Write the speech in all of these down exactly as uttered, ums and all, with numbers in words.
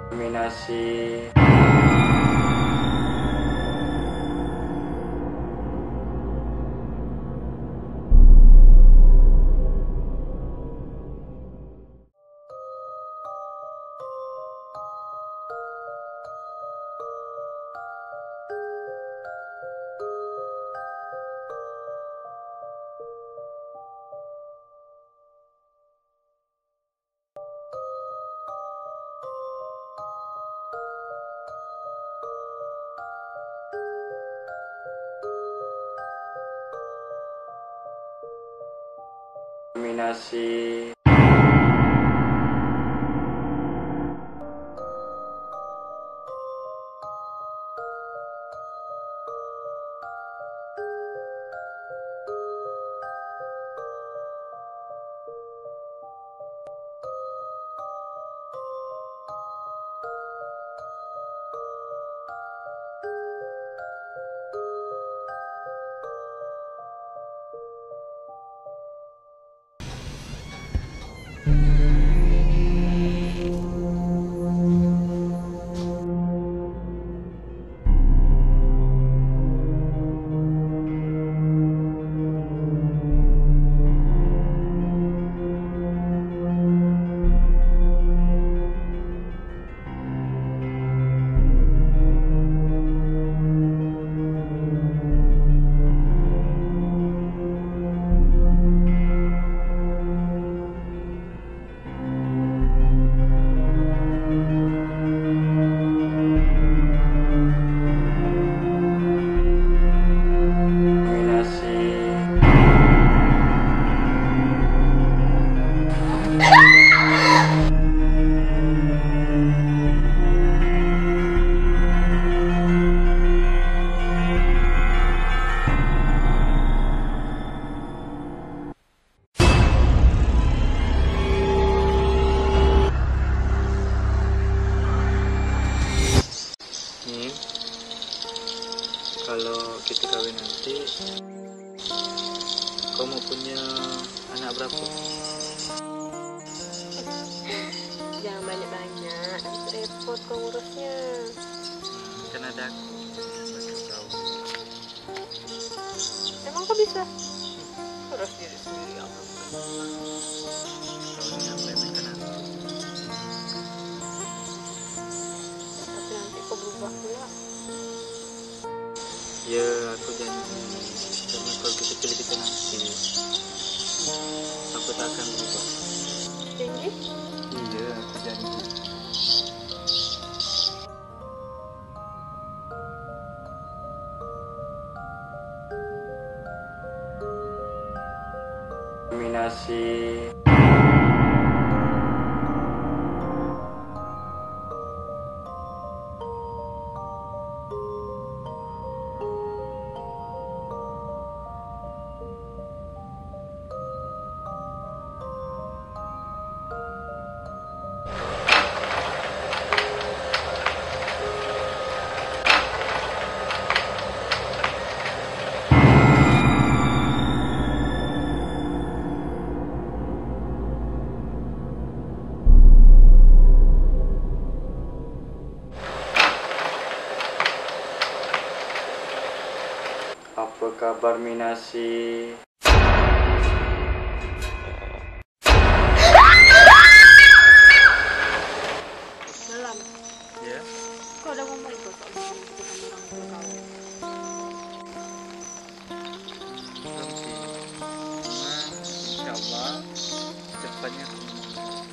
Dominasi. Dominasi. Kalau kita kawin nanti, kau mau punya anak berapa? Jangan banyak-banyak, nanti repot kau ngurusnya. Hmm, kan ada aku, bantu kau. Emang kau bisa? Urus diri sendiri, ya Allah. Kau jangan remehkan aku. Tapi nanti kau berubah pula. Ya, aku janji. Karena kalau kita pilih kita nanti, aku tak akan berubah. Janji? Iya, aku janji. Dominasi. Apa kabar Minasi? Malam. Ya? Kau udah ngomong itu soal bikin kita sama orang tua kau? Belum sih. Cuma insya Allah depannya aku ngomong.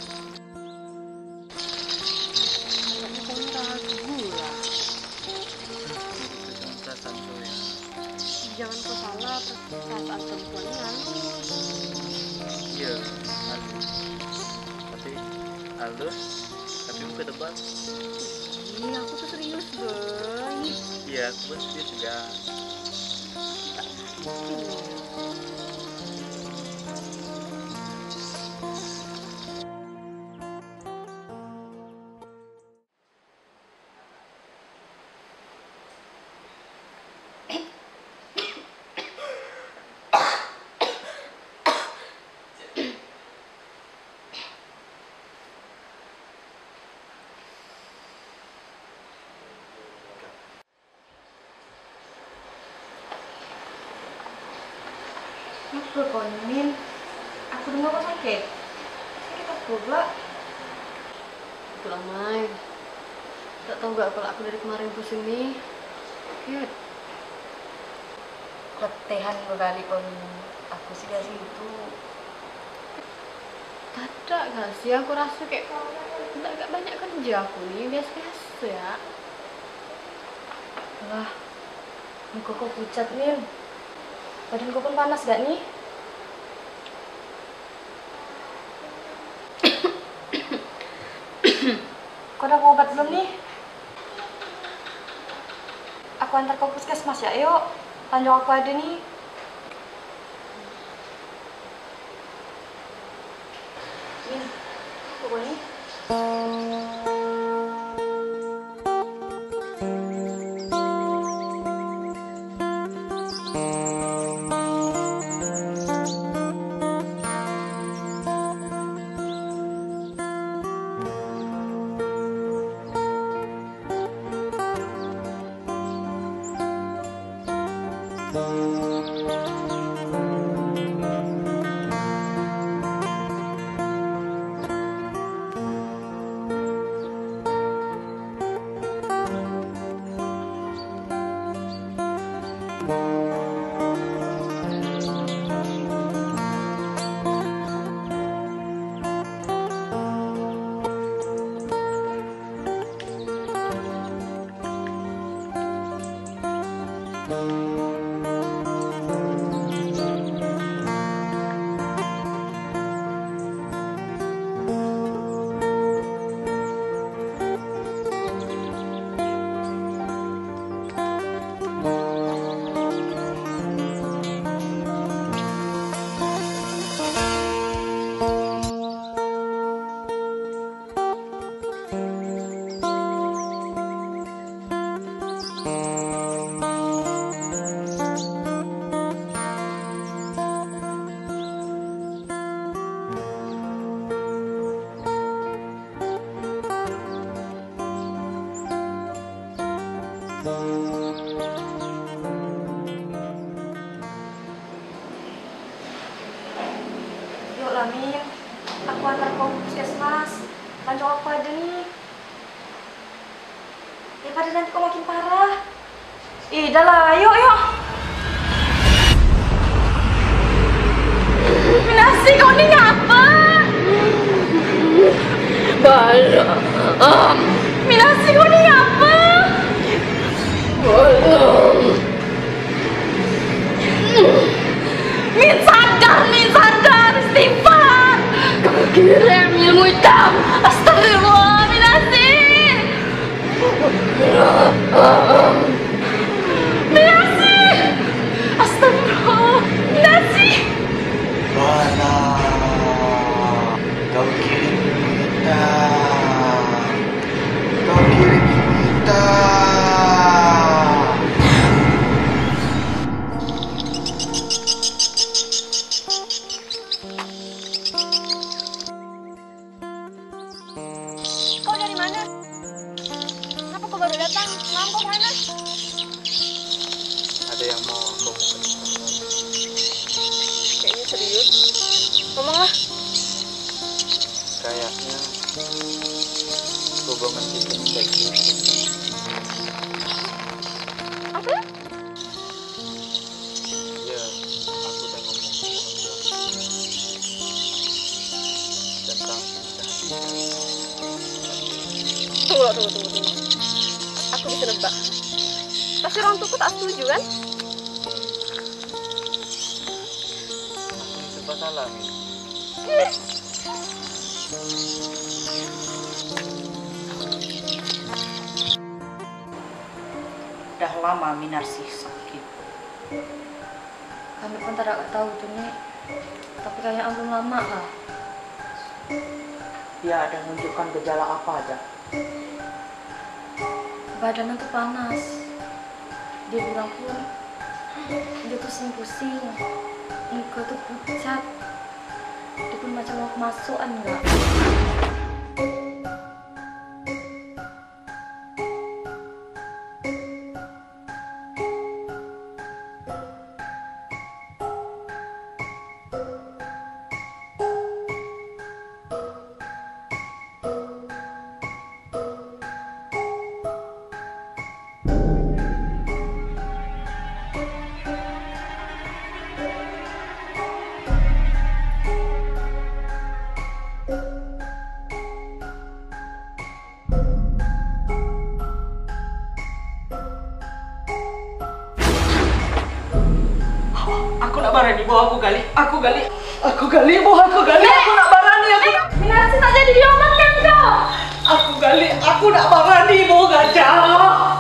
Kayaknya kau ragu lah. Itu cuma perasaan kau ya. Jangan kau salah, perasaan perempuannya halus. Iya, halus. Tapi halus, tapi muka tebal. Iya, aku tuh serius, boy. Iya, aku pun serius juga. Apa kau Min? Aku dengar kau sakit. Sakit apa pula? Itulah Mai. Tak tahu gak kalau aku dari kemarin pusing nih. Sakit. Letehan berkali kon. Aku sih gak sih itu. Tidak gak sih, aku rasa kayak tidak gak banyak kerja aku nih, biasa-biasa ya. Lah, muka kau pucat Min. Badan kau pun panas gak nih? Kau udah mau obat belum nih? Aku antar kau puskesmas ya, yuk. Tanjung aku ada nih. Min, kau nih? Yuk lah Min, aku antar kau ke puskesmas. Tanjung aku ada nih. Daripada nanti kau makin parah. Ih, dah lah, yuk yuk. Minasi, kau ni ngapa? Balam. Minasi, kau ni ngapa? Balam. Min sadar, Min sadar, istighfar. Kau kirim ilmu hitam. Astagfirullah, Minasi. Minasi. Astagfirullah, Minasi. Bala, kau kirim kita, kau kirim kita. Kau dari mana? Kenapa kau baru datang? Mampu mana? Ada yang mau aku omongkan. Kayaknya serius. Ngomonglah. Kayaknya hubungan kita ini baik Apa? ya, aku udah ngomong sama orang tua tentang cinta. Tunggu, tunggu, tunggu, tunggu. Aku bisa nebak. Pasti orang tuaku tak setuju kan? Aku ini serba salah, Min. Dah lama Minarsi sakit. Kami pun tidak tahu tuh nih. Tapi kayaknya belum lama lah. Dia ada menunjukkan gejala apa aja? Badannya tuh panas. Dia bilang pun dia pusing-pusing. Muka tuh pucat. Dia pun macam mau kemasukan enggak. Bo, aku gali, aku gali, aku gali, Bo, aku gali, aku nak barani, aku nak, Minarsi tak jadi diobatkan kau. aku gali, aku nak barani, Bo, gajah.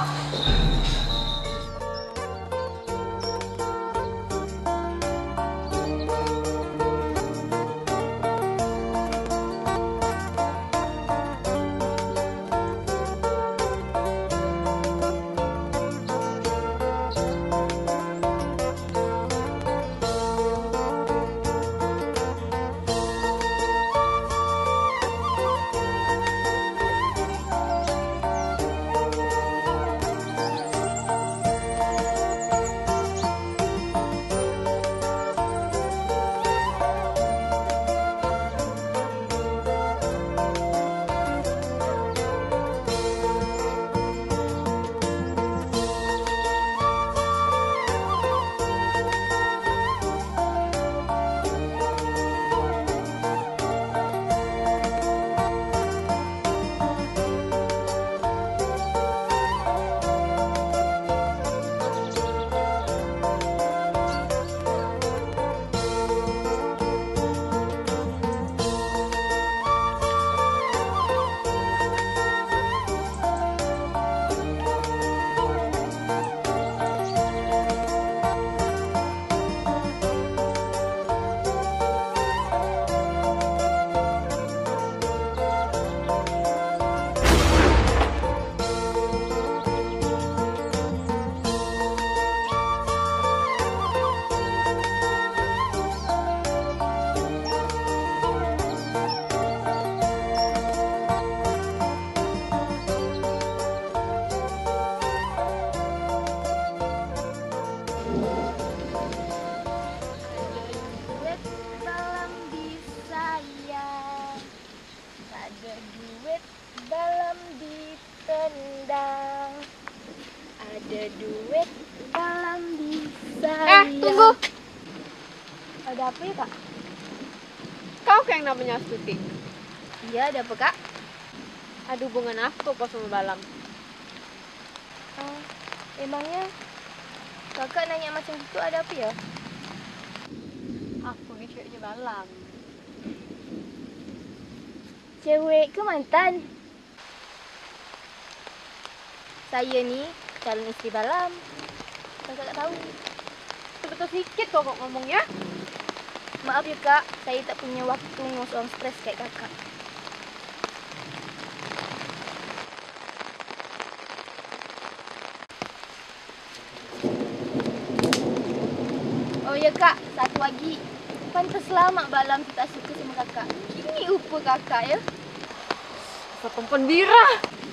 Ada duit dalam bisa. Eh, tunggu. Ada apa ya, Kak? Kau kayak yang namanya Astuti. Iya, ada apa, Kak? Ada hubungan apa kau sama Balam? Ah, emangnya Kakak nanya macam itu ada apa ya? Aku ini ceweknya Balam. Cewek ke mantan? Saya nih calon istri Balam. Kakak tak tahu. Betul sedikit kok kok ngomongnya. Maaf ya, Kak, saya tak punya waktu ngurus orang stres kayak Kakak. Oh ya, Kak, satu lagi. Pantas lama Balam tak suka sama Kakak. Ini upa Kakak ya. Asal perempuan bira.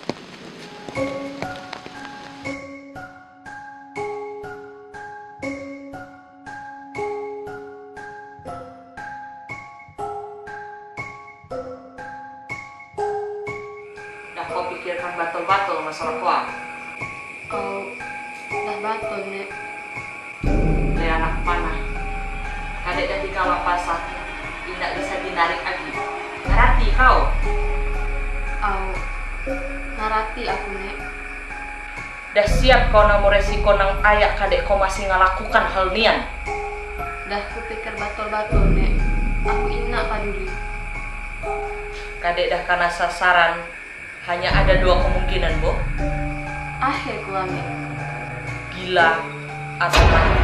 Dah kau pikirkan batul-batul masalah kau. Kau dah batul, Nek. Le anak panah. Kadek jadi kalau pasar, tidak bisa dinarik lagi. Ngerti kau? Au, narati aku, Nek. Dah siap kau namu resiko nang ayak kadek kau masih ngelakukan hal nian. Dah kupikir batul-batul, Nek. Aku inak paduli. Kadek dah karena sasaran hanya ada dua kemungkinan, Bo. Akhir kuami. Gila atau mati.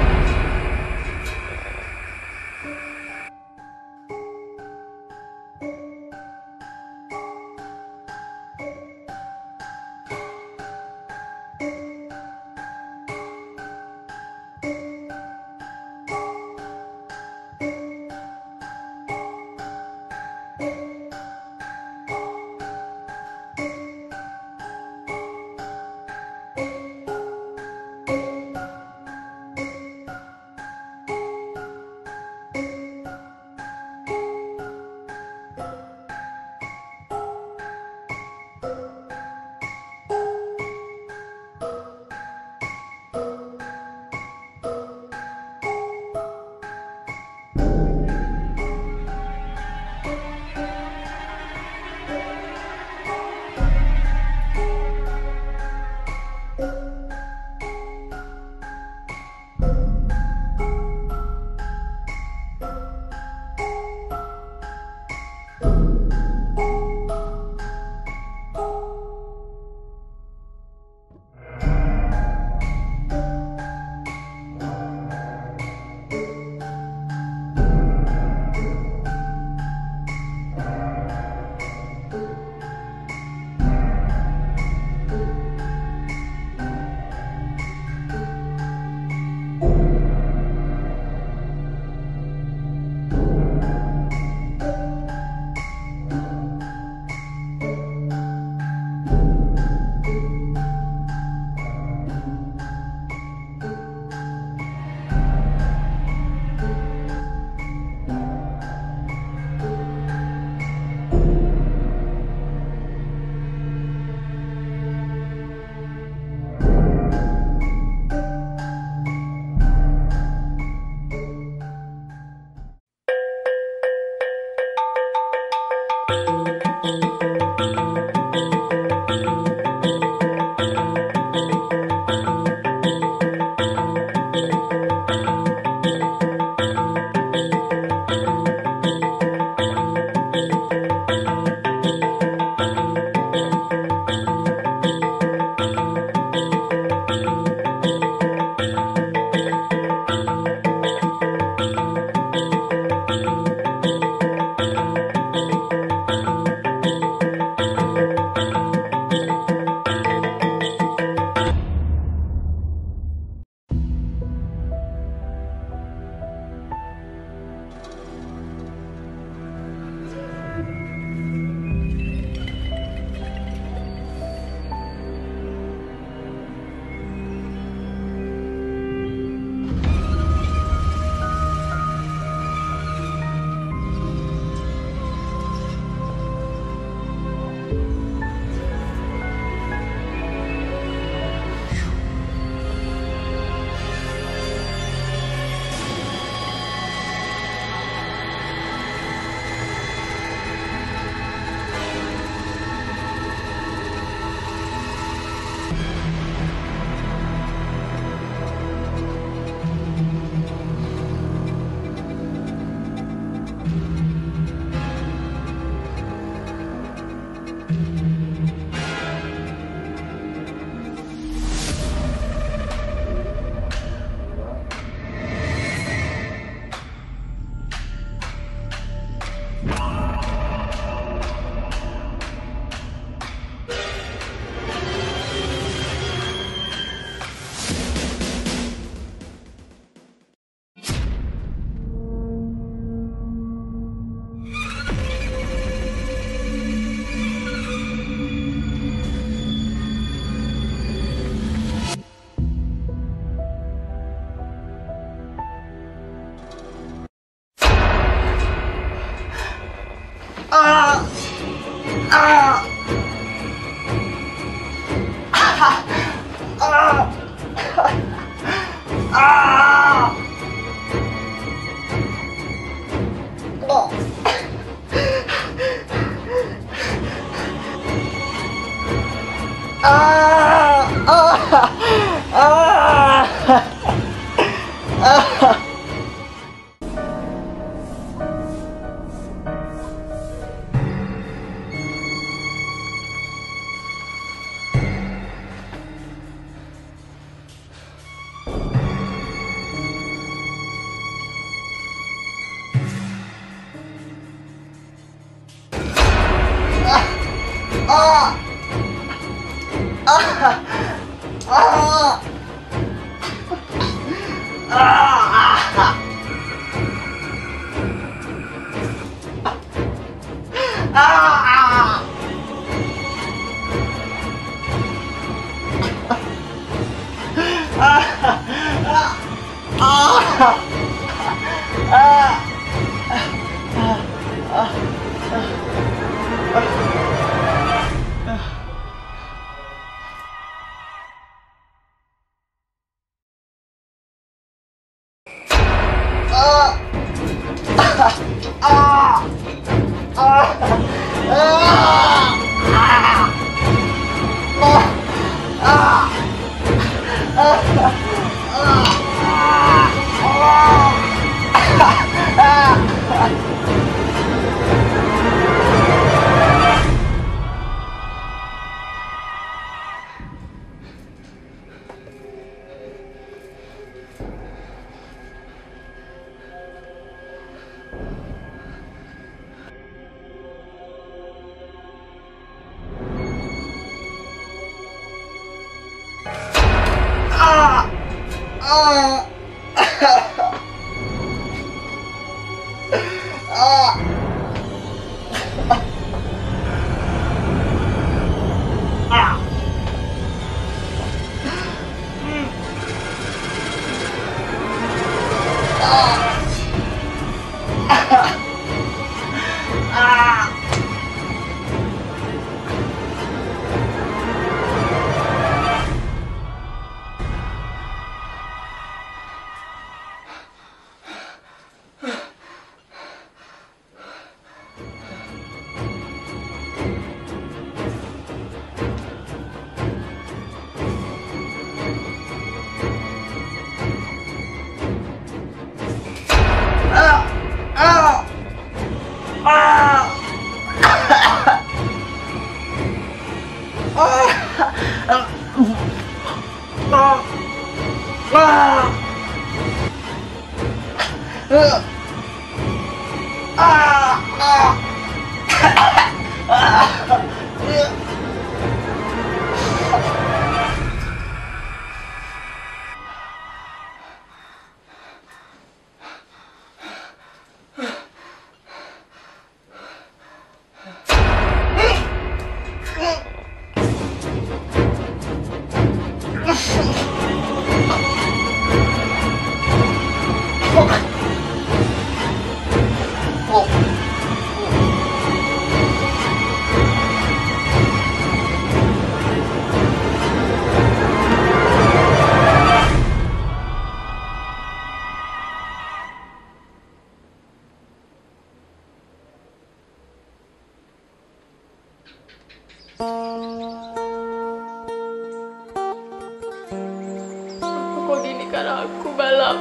Kok gini karena aku balap.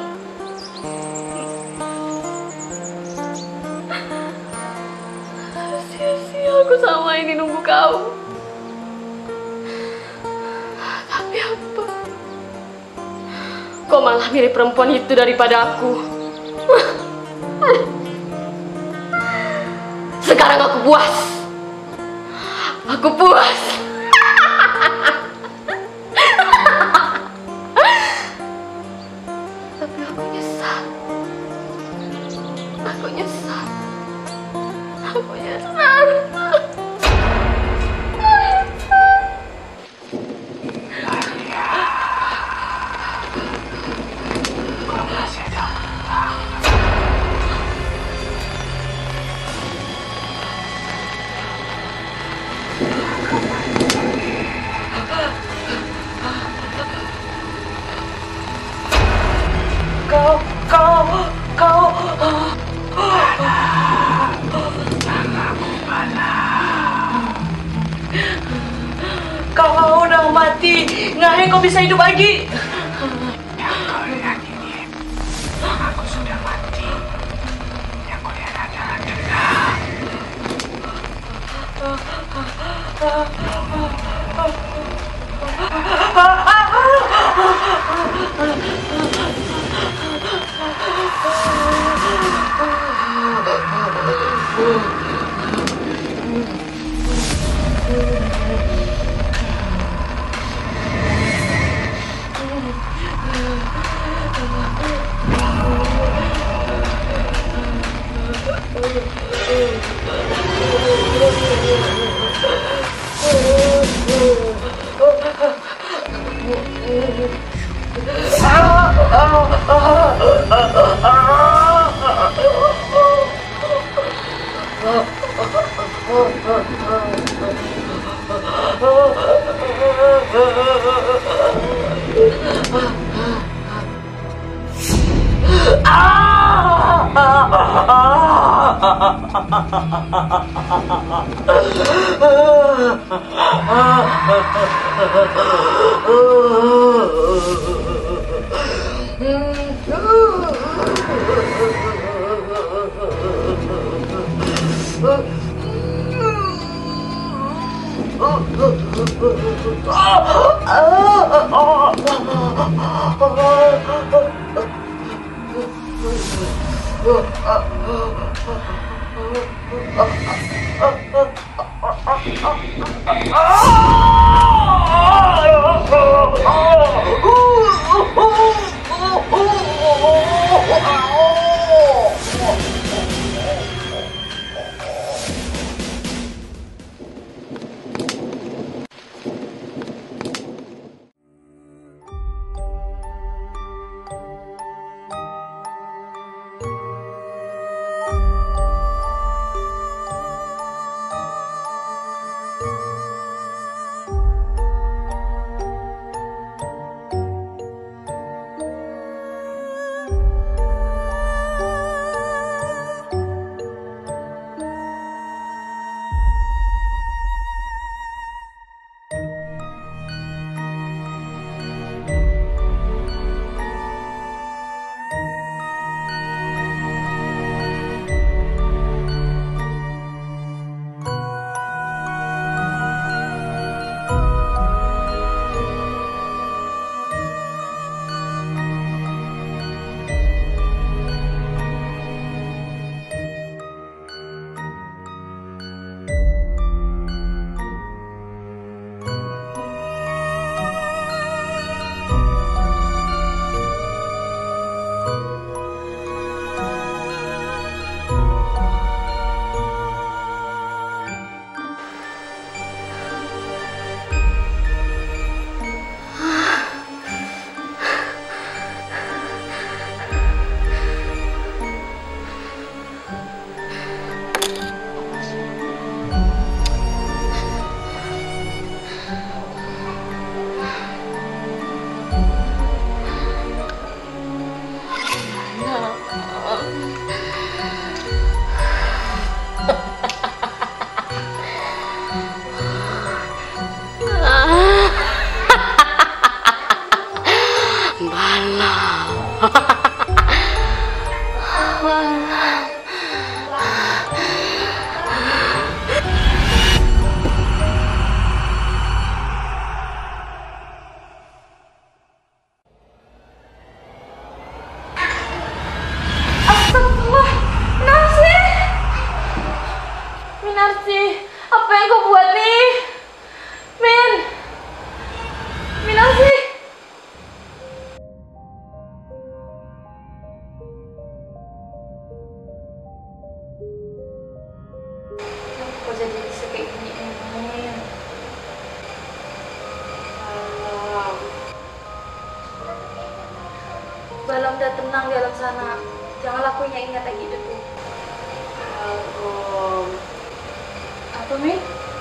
Sia-sia aku sama ini nunggu kau. Tapi apa? Kau malah milih perempuan itu daripada aku. Sekarang aku puas. Aku puas. Tapi aku nyesal. Aku nyesal. Aku nyesal. Kau, kau, kau. Kau udah mati, ngahe kau bisa hidup lagi. Yang kau lihat ini, aku sudah mati. Yang kau lihat adalah dendam. udah tenang di alam sana. Jangan lakuin yang ingat kayak gitu tuh. Om. Apa, Mi?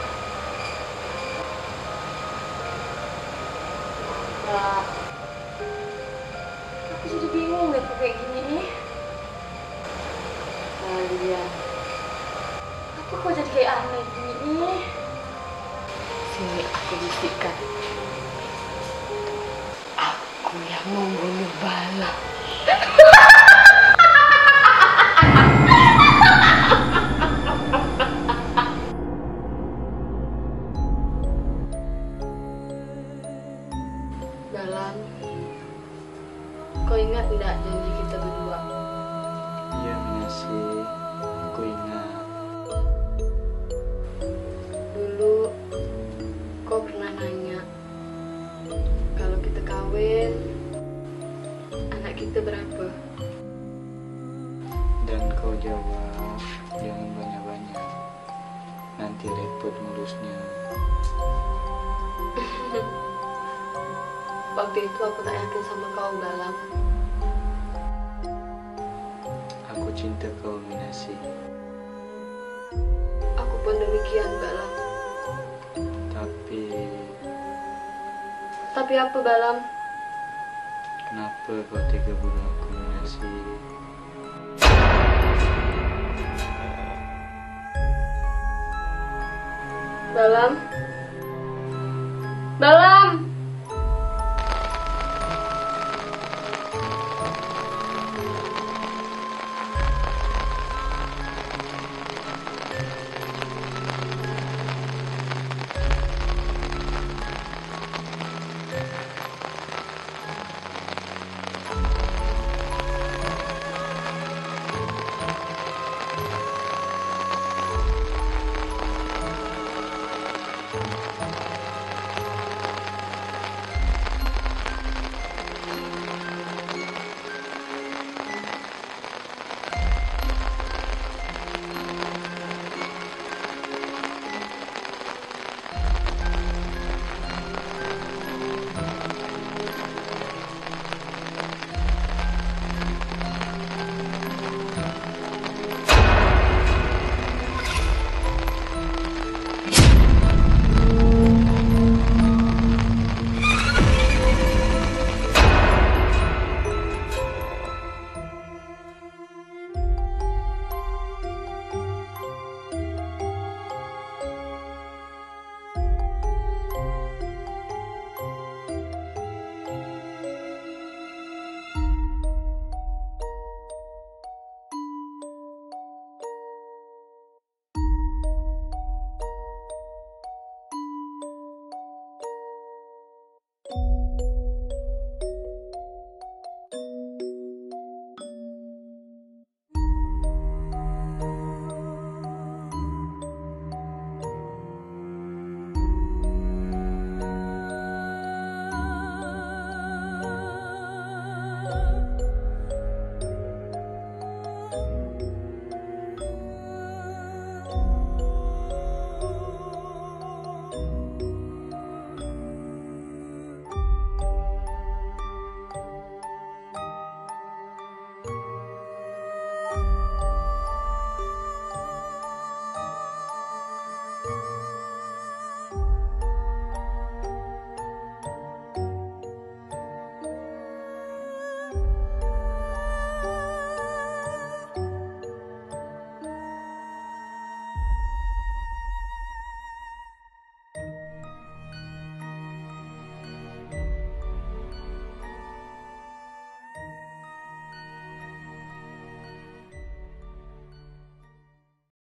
Enggak. Aku jadi bingung deh kok kayak gini nih. Kalian. Aku kok jadi kayak aneh gini nih. Sini aku bisikkan. Aku yang membunuh Bala. Balam, kau ingat tidak janji kita berdua? Iya Minasi, aku ingat. Dulu kau pernah nanya, kalau kita kawin, anak kita berapa? Dan kau jawab, jangan banyak-banyak. Nanti repot ngurusnya. Waktu itu aku tak yakin sama kau, Balam. Aku cinta kau Minasi. Aku pun demikian, Balam. Tapi Tapi apa, Balam? kenapa kau tega bunuh aku Minasi? Balam? Balam!